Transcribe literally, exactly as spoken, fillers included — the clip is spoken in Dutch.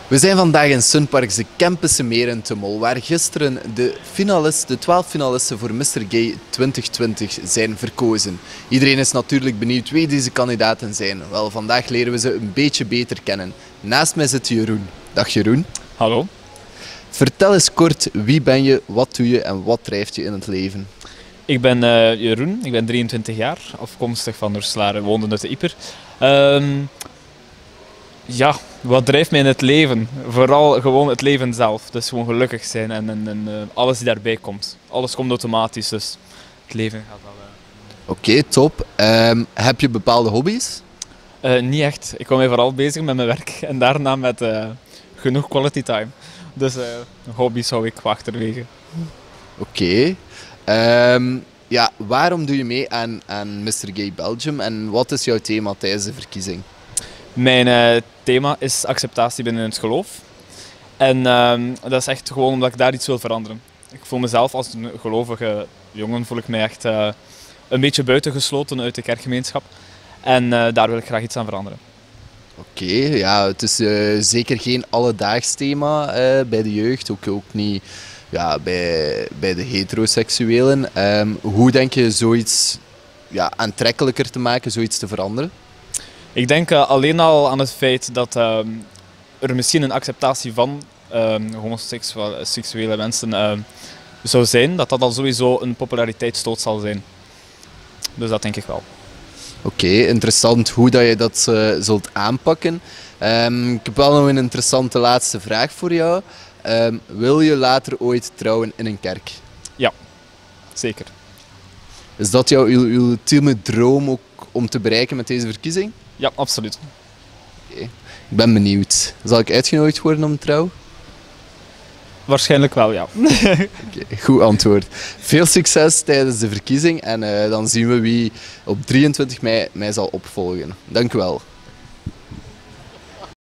We zijn vandaag in Sunparks de Kempische Meer in Tummel, waar gisteren de, finalist, de twaalf finalisten voor mister Gay twintig twintig zijn verkozen. Iedereen is natuurlijk benieuwd wie deze kandidaten zijn. Wel, vandaag leren we ze een beetje beter kennen. Naast mij zit Jeroen. Dag Jeroen. Hallo. Vertel eens kort, wie ben je, wat doe je en wat drijft je in het leven? Ik ben uh, Jeroen, ik ben drieëntwintig jaar, afkomstig van Roeselare, woonde uit de Ieper. Um, ja, wat drijft mij in het leven? Vooral gewoon het leven zelf. Dus gewoon gelukkig zijn en, en, en uh, alles die daarbij komt. Alles komt automatisch, dus het leven gaat wel... Uh... Oké, okay, top. Um, heb je bepaalde hobby's? Uh, niet echt. Ik hou mij vooral bezig met mijn werk en daarna met uh, genoeg quality time. Dus uh, hobby's hou ik achterwege. Oké. Okay. Um, ja, waarom doe je mee aan, aan mister Gay Belgium en wat is jouw thema tijdens de verkiezing? Mijn uh, thema is acceptatie binnen het geloof. En uh, dat is echt gewoon omdat ik daar iets wil veranderen. Ik voel mezelf als een gelovige jongen, voel ik mij echt uh, een beetje buitengesloten uit de kerkgemeenschap. En uh, daar wil ik graag iets aan veranderen. Oké, okay, ja, het is uh, zeker geen alledaags thema uh, bij de jeugd, ook, ook niet ja, bij, bij de heteroseksuelen. Um, hoe denk je zoiets ja, aantrekkelijker te maken, zoiets te veranderen? Ik denk uh, alleen al aan het feit dat uh, er misschien een acceptatie van uh, homoseksuele mensen uh, zou zijn, dat dat al sowieso een populariteitsstoot zal zijn. Dus dat denk ik wel. Oké, okay, interessant hoe dat je dat uh, zult aanpakken. Um, ik heb wel nog een interessante laatste vraag voor jou. Um, wil je later ooit trouwen in een kerk? Ja, zeker. Is dat jouw ultieme droom ook om te bereiken met deze verkiezing? Ja, absoluut. Okay. Ik ben benieuwd. Zal ik uitgenodigd worden om te trouwen? Waarschijnlijk wel, ja. Okay, goed antwoord. Veel succes tijdens de verkiezing en uh, dan zien we wie op drieëntwintig mei mij zal opvolgen. Dank u wel.